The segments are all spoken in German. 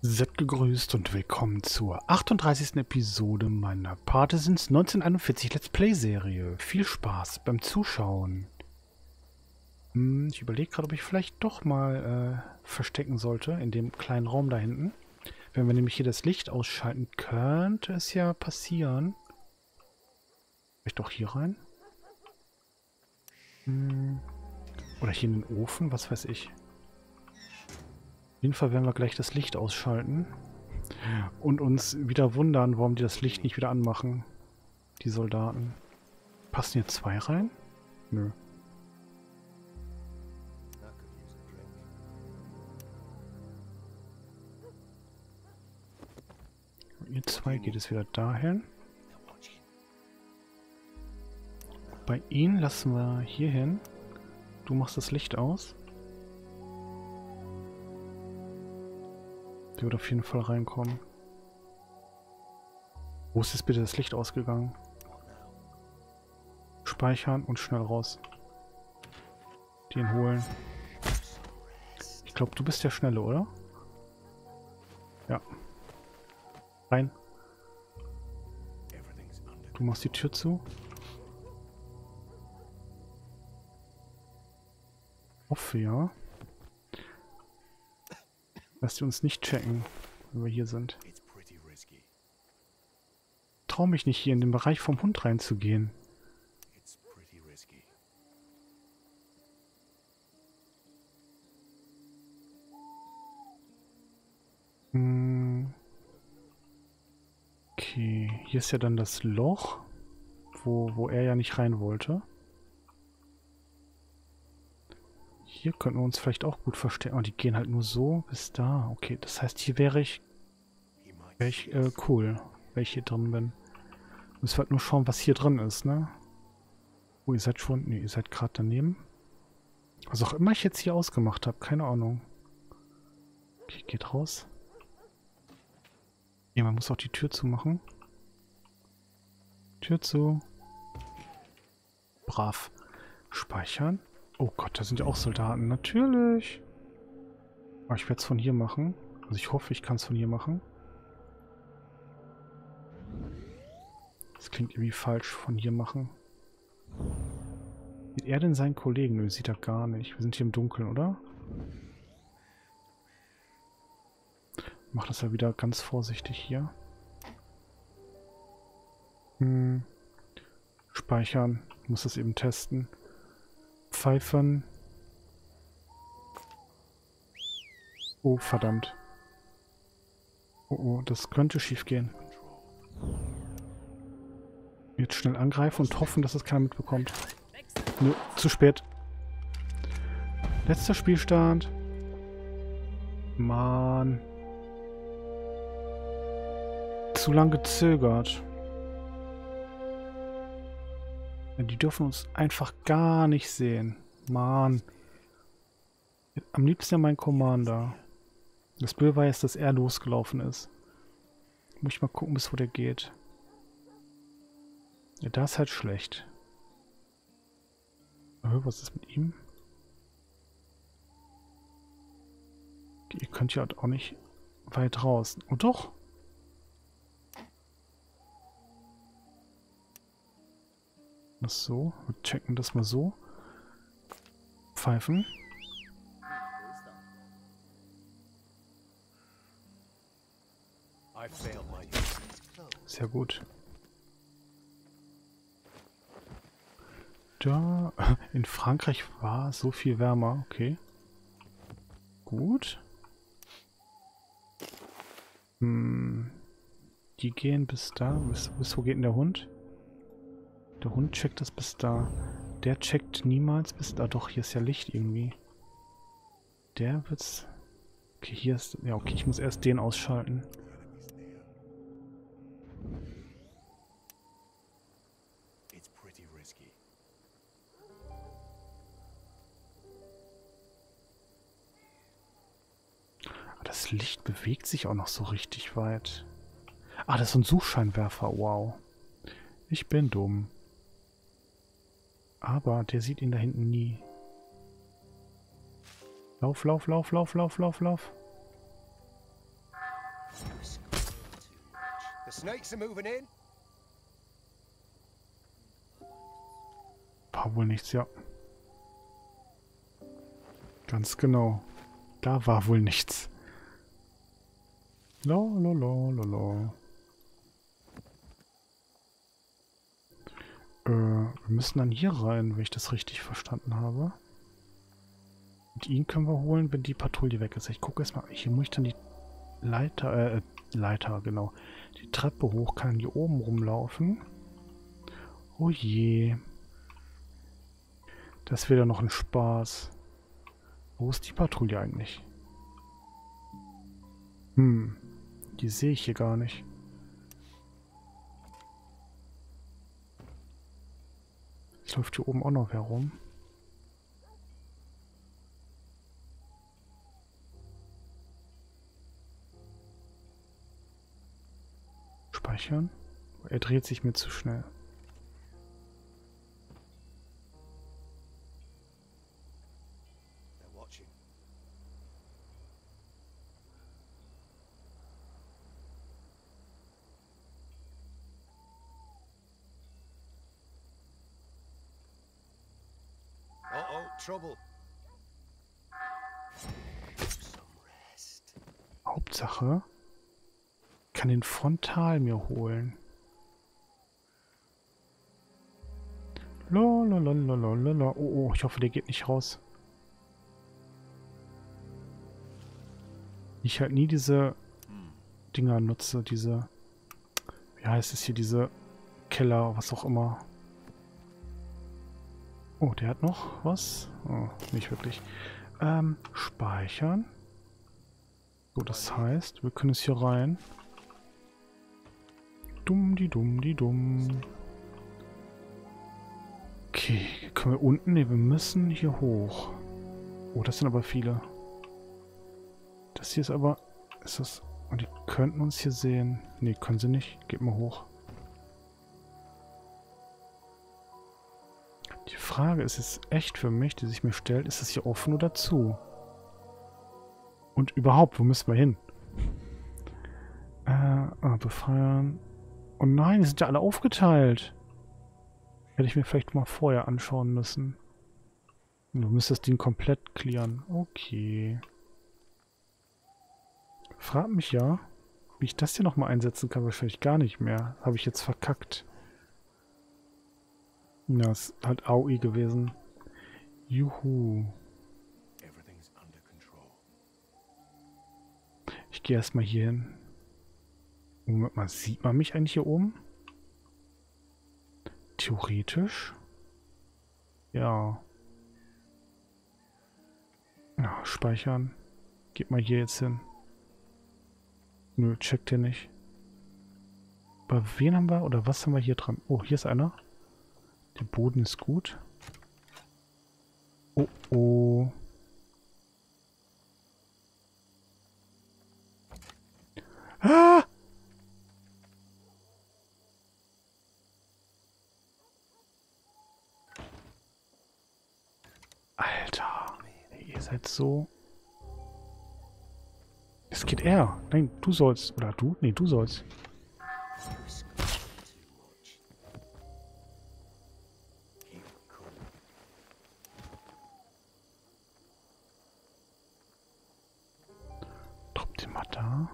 Seid gegrüßt und willkommen zur 38. Episode meiner Partisans 1941 Let's Play Serie. Viel Spaß beim Zuschauen. Ich überlege gerade, ob ich vielleicht doch mal verstecken sollte in dem kleinen Raum da hinten. Wenn wir nämlich hier das Licht ausschalten, könnte es ja passieren. Vielleicht doch hier rein? Oder hier in den Ofen, was weiß ich. Auf jeden Fall werden wir gleich das Licht ausschalten und uns wieder wundern, warum die das Licht nicht wieder anmachen. Die Soldaten. Passen hier zwei rein? Nö. Ihr zwei geht es wieder dahin. Bei ihnen lassen wir hier hin. Du machst das Licht aus. Der wird auf jeden Fall reinkommen. Wo ist jetzt bitte das Licht ausgegangen? Speichern und schnell raus. Den holen. Ich glaube, du bist der Schnelle, oder? Ja. Rein. Du machst die Tür zu. Hoffe ja. Lass die uns nicht checken, wenn wir hier sind. Trau mich nicht, hier in den Bereich vom Hund reinzugehen. Okay, hier ist ja dann das Loch, wo er ja nicht rein wollte. Hier könnten wir uns vielleicht auch gut verstecken. Oh, die gehen halt nur so bis da. Okay, das heißt, hier wäre ich cool, wenn ich hier drin bin. Müssen wir halt nur schauen, was hier drin ist, ne? Oh, ihr seid schon... Ne, ihr seid gerade daneben. Was auch immer ich jetzt hier ausgemacht habe, keine Ahnung. Okay, geht raus. Ja, man muss auch die Tür zumachen. Tür zu. Brav. Speichern. Oh Gott, da sind ja auch Soldaten. Natürlich. Aber ich werde es von hier machen. Also ich hoffe, ich kann es von hier machen. Das klingt irgendwie falsch, von hier machen. Sieht er denn seinen Kollegen? Nö, sieht er gar nicht. Wir sind hier im Dunkeln, oder? Mach das ja wieder ganz vorsichtig hier. Speichern. Ich muss das eben testen. Pfeifen. Oh, verdammt. Oh, das könnte schief gehen. Jetzt schnell angreifen und hoffen, dass es keiner mitbekommt. Nö, zu spät. Letzter Spielstand. Mann. Zu lang gezögert. Ja, die dürfen uns einfach gar nicht sehen. Mann. Am liebsten ja mein Commander. Das Blöde war jetzt, dass er losgelaufen ist. Muss ich mal gucken, bis wo der geht. Ja, das ist halt schlecht. Was ist mit ihm? Okay, ihr könnt ja auch nicht weit raus. Oh doch! Das so. Wir checken das mal so. Pfeifen. Sehr gut. Da. In Frankreich war es so viel wärmer. Okay. Gut. Die gehen bis da. Bis wo geht denn der Hund? Der Hund checkt das bis da. Der checkt niemals bis da. Doch, hier ist ja Licht irgendwie. Der wird's... Okay, hier ist... Ja, okay, ich muss erst den ausschalten. Das Licht bewegt sich auch noch so richtig weit. Ah, das ist so ein Suchscheinwerfer. Wow. Ich bin dumm. Aber der sieht ihn da hinten nie. Lauf, lauf, lauf, lauf, lauf, lauf, lauf. The snakes are moving in. War wohl nichts, ja. Ganz genau. Da war wohl nichts. Lololololo. Wir müssen dann hier rein, wenn ich das richtig verstanden habe. Und ihn können wir holen, wenn die Patrouille weg ist. Ich gucke erstmal. Hier muss ich dann die Leiter, genau. Die Treppe hoch, kann hier oben rumlaufen. Oh je. Das wäre noch ein Spaß. Wo ist die Patrouille eigentlich? Die sehe ich hier gar nicht. Es läuft hier oben auch noch herum. Speichern. Er dreht sich mir zu schnell. They're watching. Uh-oh, trouble. Some rest. Hauptsache, ich kann den Frontal mir holen. Lololololololo. Oh, ich hoffe, der geht nicht raus. Ich halt nie diese Dinger nutze, diese, wie heißt es hier, diese Keller, was auch immer. Oh, der hat noch was? Oh, nicht wirklich. Speichern. So, das heißt, wir können es hier rein. Dumm. Okay, können wir unten? Ne, wir müssen hier hoch. Oh, das sind aber viele. Das hier ist aber... Ist das... Und die könnten uns hier sehen. Ne, können sie nicht. Geht mal hoch. Die Frage ist jetzt echt für mich, die sich mir stellt, ist das hier offen oder zu? Und überhaupt, wo müssen wir hin? Befeuern. Oh nein, die sind ja alle aufgeteilt. Hätte ich mir vielleicht mal vorher anschauen müssen. Du müsstest das Ding komplett clearen. Okay. Frag mich ja, wie ich das hier nochmal einsetzen kann. Wahrscheinlich gar nicht mehr. Habe ich jetzt verkackt. Ja, ist halt AOE gewesen. Juhu. Ich gehe erstmal hier hin. Moment mal, sieht man mich eigentlich hier oben? Theoretisch? Ja. Ja, speichern. Geht mal hier jetzt hin. Nö, checkt ihr nicht. Bei wen haben wir, oder was haben wir hier dran? Oh, hier ist einer. Der Boden ist gut. Oh, oh. Ah! Alter. Ihr seid so... Es geht er. Nein, du sollst. Oder du? Nee, du sollst. Drop den mal da.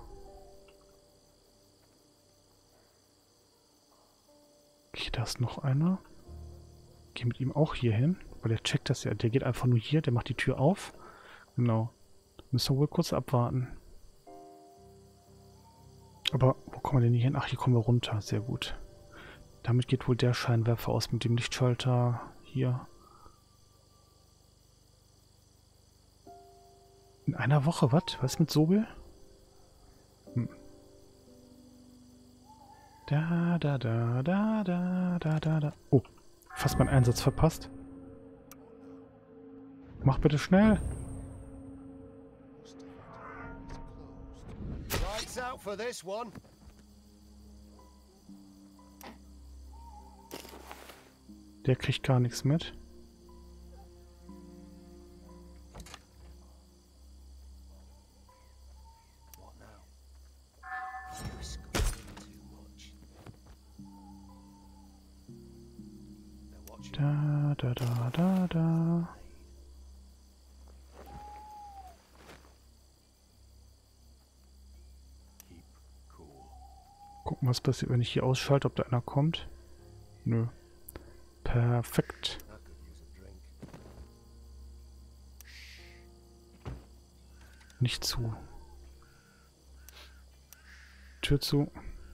Okay, da ist noch einer. Geh mit ihm auch hier hin. Weil der checkt das ja. Der geht einfach nur hier. Der macht die Tür auf. Genau. Müssen wir wohl kurz abwarten. Aber wo kommen wir denn hier hin? Ach, hier kommen wir runter. Sehr gut. Damit geht wohl der Scheinwerfer aus mit dem Lichtschalter hier. In einer Woche, was? Was mit Sobel? Da. Oh, fast meinen Einsatz verpasst. Mach bitte schnell. Lights out for this one. Der kriegt gar nichts mit. Da, da, da, da, da. Gucken, was passiert, wenn ich hier ausschalte, ob da einer kommt. Nö. Perfekt. Nicht zu. Tür zu.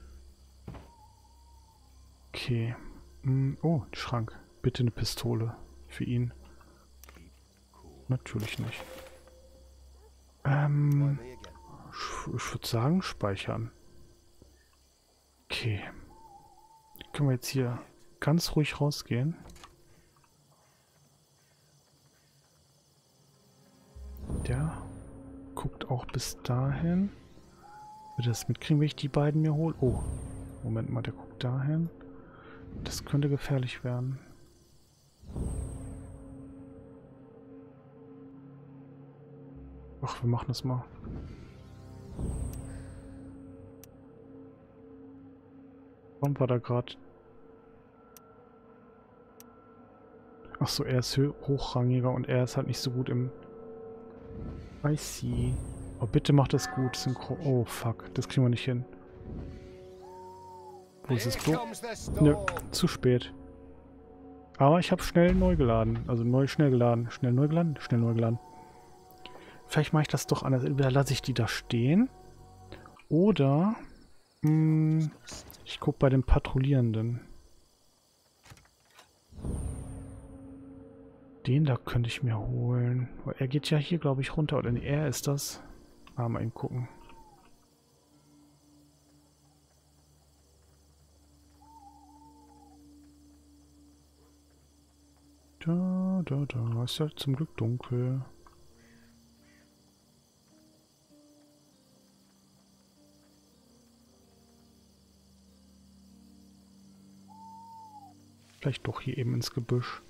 Okay. Oh, Schrank. Bitte eine Pistole. Für ihn. Natürlich nicht. Ich würde sagen, speichern. Okay. Können wir jetzt hier ganz ruhig rausgehen. Der guckt auch bis dahin. Wird das mitkriegen, wenn ich die beiden mir hole? Oh, Moment mal, der guckt dahin. Das könnte gefährlich werden. Ach, wir machen das mal. Warum war da gerade? Ach so, er ist hochrangiger und er ist halt nicht so gut im... I see. Oh, bitte macht das gut. Synchro. Oh, fuck. Das kriegen wir nicht hin. Wo ist das Klo? Nö, zu spät. Aber ich habe schnell neu geladen. Also schnell geladen. Schnell neu geladen? Schnell neu geladen. Vielleicht mache ich das doch anders. Entweder lasse ich die da stehen. Oder... ich gucke bei den Patrouillierenden. Den da könnte ich mir holen. Weil er geht ja hier, glaube ich, runter. Oder nee, er ist das. Mal eben gucken. Da. Ist ja zum Glück dunkel. Vielleicht doch hier eben ins Gebüsch.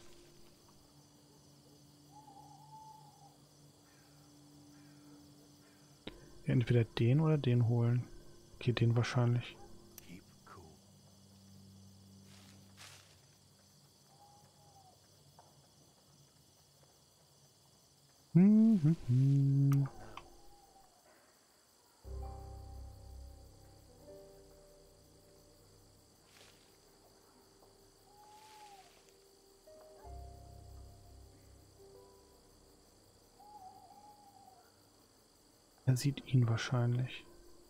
Ja, entweder den oder den holen. Okay, den wahrscheinlich. Er sieht ihn wahrscheinlich.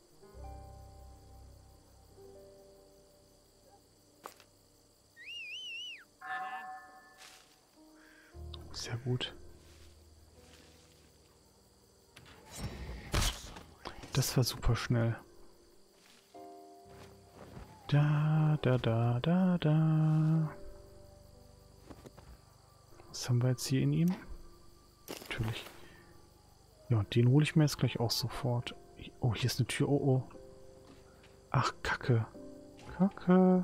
Sehr gut. Das war super schnell. Da. Was haben wir jetzt hier in ihm? Natürlich. Ja, den hole ich mir jetzt gleich auch sofort. Oh, hier ist eine Tür. Oh. Ach, Kacke. Kacke.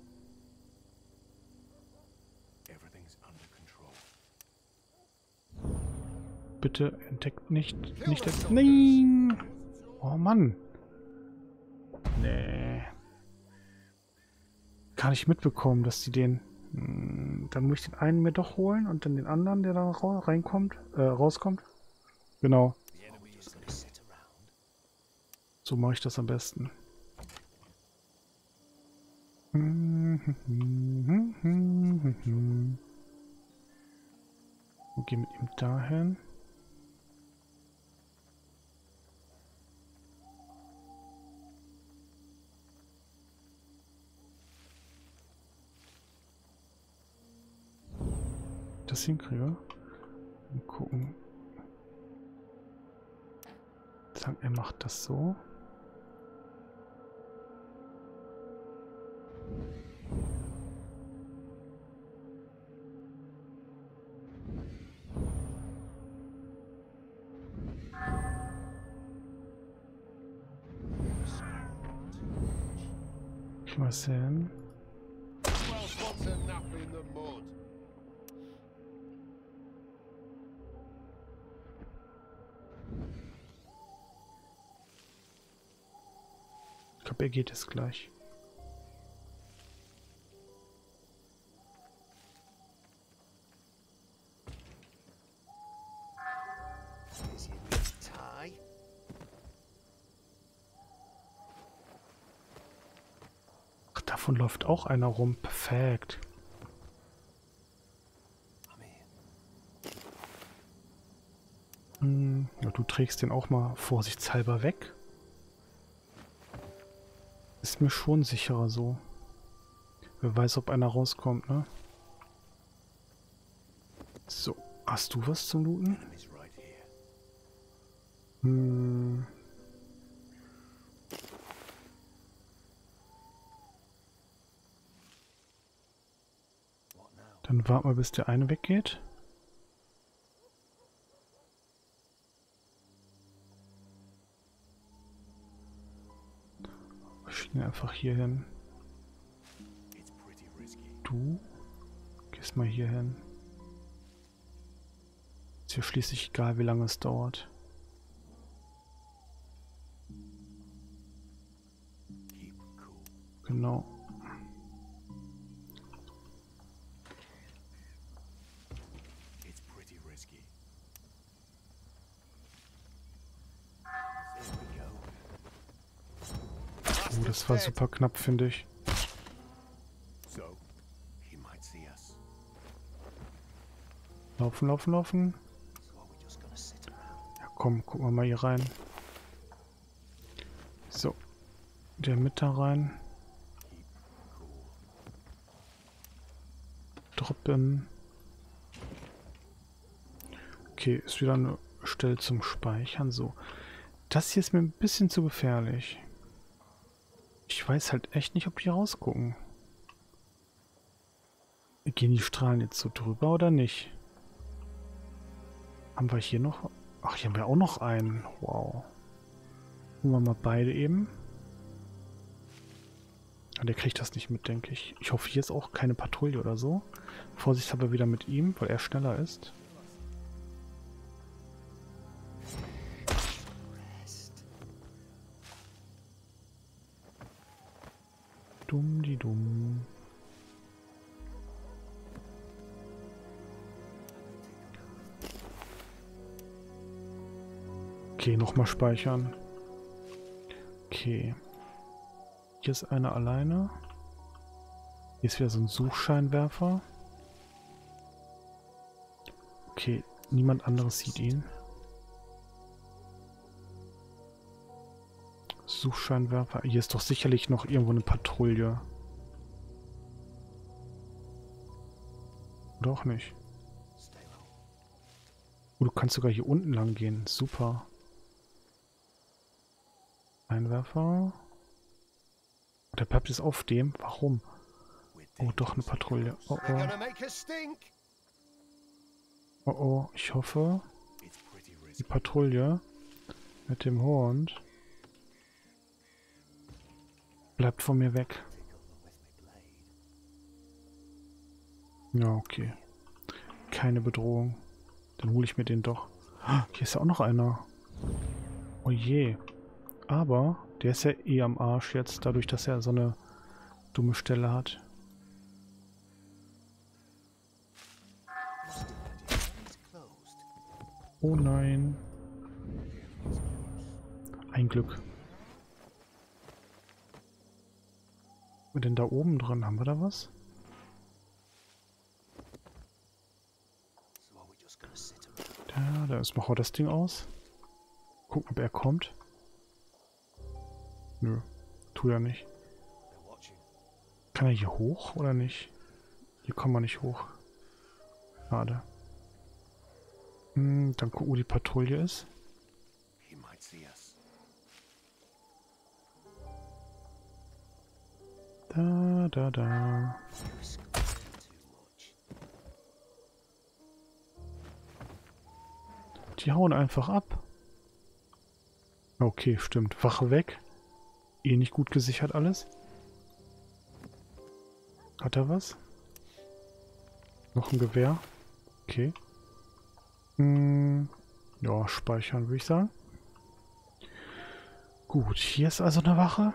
Bitte entdeckt nicht. Nein! Oh Mann. Nee. Gar nicht mitbekommen, dass die den... Dann muss ich den einen mir doch holen und dann den anderen, der da rauskommt. Genau. So mache ich das am besten. Wir gehen mit ihm dahin. Das hinkriege. Mal gucken. Sagen, er macht das so. Mal sehen. Ich glaube, er geht es gleich. Davon läuft auch einer rum. Perfekt. Ja, du trägst den auch mal vorsichtshalber weg. Ist mir schon sicherer so. Wer weiß, ob einer rauskommt, ne? So, hast du was zum Looten? Dann warten wir, bis der eine weggeht. Wir schicken einfach hier hin. Du gehst mal hier hin. Ist ja schließlich egal, wie lange es dauert. Genau. Oh, das war super knapp, finde ich. Laufen, laufen, laufen. Ja, komm, gucken wir mal hier rein. So. Der mit da rein. Droppen. Okay, ist wieder eine Stelle zum Speichern. So. Das hier ist mir ein bisschen zu gefährlich. Ich weiß halt echt nicht, ob die rausgucken. Gehen die Strahlen jetzt so drüber oder nicht? Haben wir hier noch... Ach, hier haben wir auch noch einen. Wow. Holen wir mal beide eben. Ja, der kriegt das nicht mit, denke ich. Ich hoffe, hier ist auch keine Patrouille oder so. Vorsicht aber wieder mit ihm, weil er schneller ist. Dumm, die dumm. Okay, nochmal speichern. Okay. Hier ist einer alleine. Hier ist wieder so ein Suchscheinwerfer. Okay, niemand anderes sieht ihn. Suchscheinwerfer. Hier ist doch sicherlich noch irgendwo eine Patrouille. Oder auch nicht. Oh, du kannst sogar hier unten lang gehen. Super. Einwerfer. Der bleibt jetzt auf dem. Warum? Oh, doch eine Patrouille. Oh, oh. Oh, oh. Ich hoffe, die Patrouille mit dem Hund bleibt von mir weg. Ja, okay. Keine Bedrohung. Dann hole ich mir den doch. Hier ist ja auch noch einer. Oh je. Aber der ist ja eh am Arsch jetzt, dadurch, dass er so eine dumme Stelle hat. Oh nein. Ein Glück. Was denn da oben dran? Haben wir da was? Da ist mal das Ding aus. Gucken, ob er kommt. Nö, tut er nicht. Kann er hier hoch oder nicht? Hier kommen wir nicht hoch. Schade. Dann gucken, wo die Patrouille ist. Da. Die hauen einfach ab. Okay, stimmt. Wache weg. Eh nicht gut gesichert alles. Hat er was? Noch ein Gewehr. Okay. Ja, speichern würde ich sagen. Gut, hier ist also eine Wache.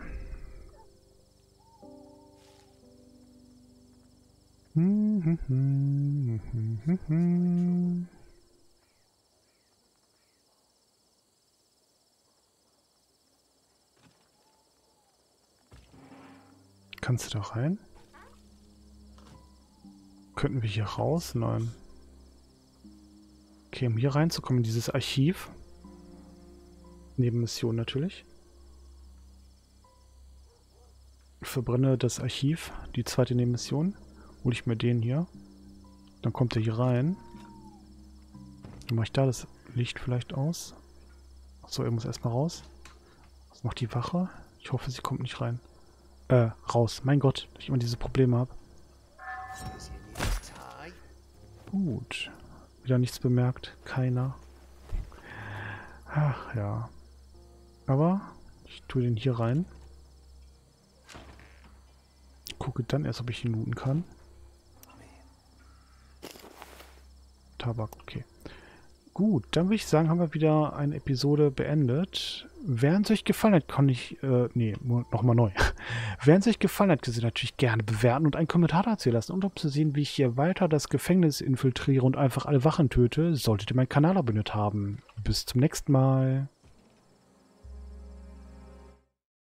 Kannst du da rein? Könnten wir hier raus? Nein. Okay, um hier reinzukommen in dieses Archiv. Nebenmission natürlich. Ich verbrenne das Archiv, die zweite Nebenmission. Hole ich mir den hier. Dann kommt er hier rein. Dann mache ich da das Licht vielleicht aus. Achso, er muss erstmal raus. Was macht die Wache? Ich hoffe, sie kommt nicht rein. Raus. Mein Gott, dass ich immer diese Probleme habe. Gut. Wieder nichts bemerkt. Keiner. Ach ja. Aber ich tue den hier rein. Gucke dann erst, ob ich ihn looten kann. Tabak, okay. Gut, dann würde ich sagen, haben wir wieder eine Episode beendet. Während es euch gefallen hat, kann ich, nochmal neu. Während es euch gefallen hat, könnt ihr natürlich gerne bewerten und einen Kommentar dazu lassen. Und um zu sehen, wie ich hier weiter das Gefängnis infiltriere und einfach alle Wachen töte, solltet ihr meinen Kanal abonniert haben. Bis zum nächsten Mal.